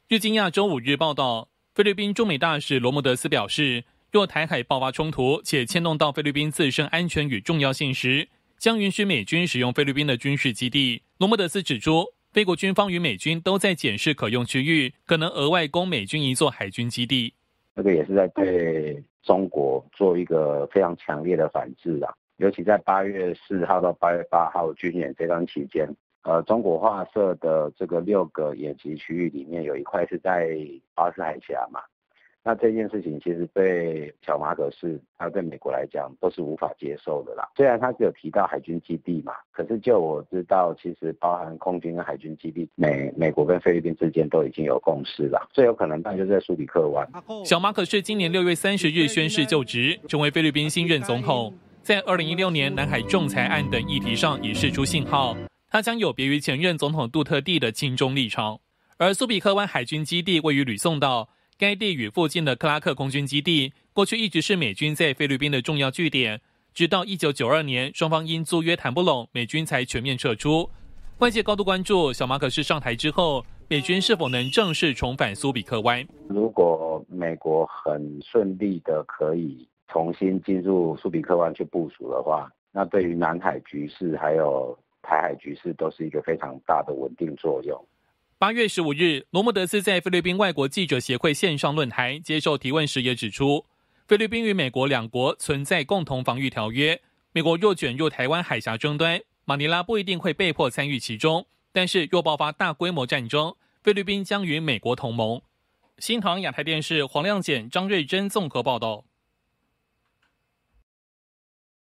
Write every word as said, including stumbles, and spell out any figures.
日经亚洲五日报道，菲律宾驻美大使罗姆德斯表示，若台海爆发冲突且牵动到菲律宾自身安全与重要性时，将允许美军使用菲律宾的军事基地。罗姆德斯指出，菲国军方与美军都在检视可用区域，可能额外供美军一座海军基地。 这个也是在对中国做一个非常强烈的反制啊，尤其在八月四号到八月八号军演这段期间，呃，中国划设的这个六个演习区域里面，有一块是在巴士海峡嘛。那这件事情其实对小马可仕还有对美国来讲都是无法接受的啦。虽然他只有提到海军基地嘛，可是就我知道，其实包含空军跟海军基地，美美国跟菲律宾之间都已经有共识了。最有可能当然就是在苏比克湾。 小马可仕今年六月三十日宣誓就职，成为菲律宾新任总统。在二零一六年南海仲裁案等议题上已释出信号，他将有别于前任总统杜特地的亲中立场。而苏比克湾海军基地位于吕宋岛。该地与附近的克拉克空军基地过去一直是美军在菲律宾的重要据点，直到一九九二年双方因租约谈不拢，美军才全面撤出。外界高度关注小马可仕上台之后，美军是否能正式重返苏比克湾。 如果美国很顺利的可以重新进入苏比克湾去部署的话，那对于南海局势还有台海局势都是一个非常大的稳定作用。 八月十五日，罗姆德斯在菲律宾外国记者协会线上论坛接受提问时也指出，菲律宾与美国两国存在共同防御条约，美国若卷入台湾海峡争端，马尼拉不一定会被迫参与其中，但是若爆发大规模战争，菲律宾将与美国同盟。新唐亚太电视黄亮简、张瑞珍综合报道。